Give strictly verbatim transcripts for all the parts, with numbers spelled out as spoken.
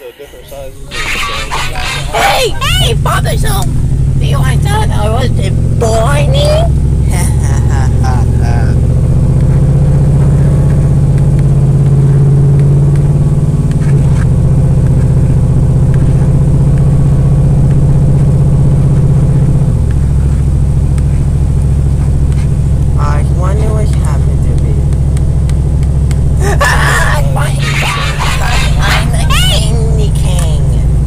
different sizes. Hey! Hey, Father Son! Do you I thought I was born in? I wonder what happened to me. Ah! My God! I'm the candy king!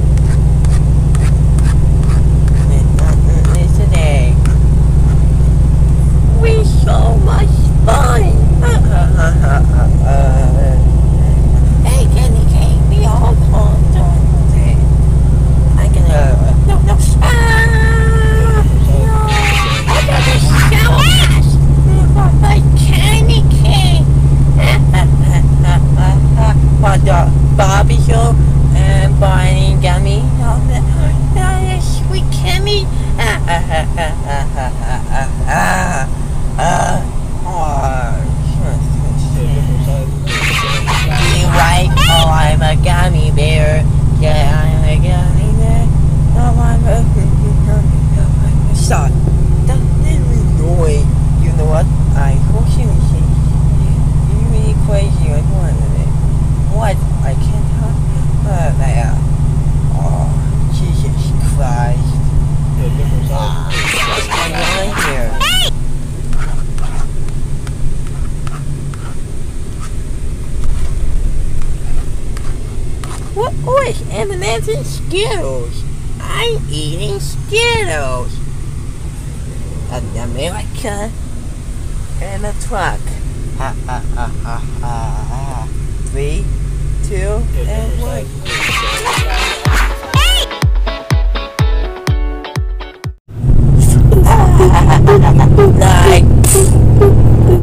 It's today. We so much fun! Hey, candy king, we all come today. I can uh, no, no. Ah! No! I got to show ass! My candy king! What the Bobby show and Barney Gummy? Oh, the sweet candy! You right? Oh, I'm a gummy bear. Yeah, I'm a gummy bear. Oh, I'm a... Stop. That annoying. You know what? I hope you you really crazy like one of it. What? I can't help uh, there. Oh, Jesus Christ. What's going on here? What? What? M and M's and Skittles. I'm eating Skittles. An America and a truck. Ha ha ha ha ha. Three, two, and one.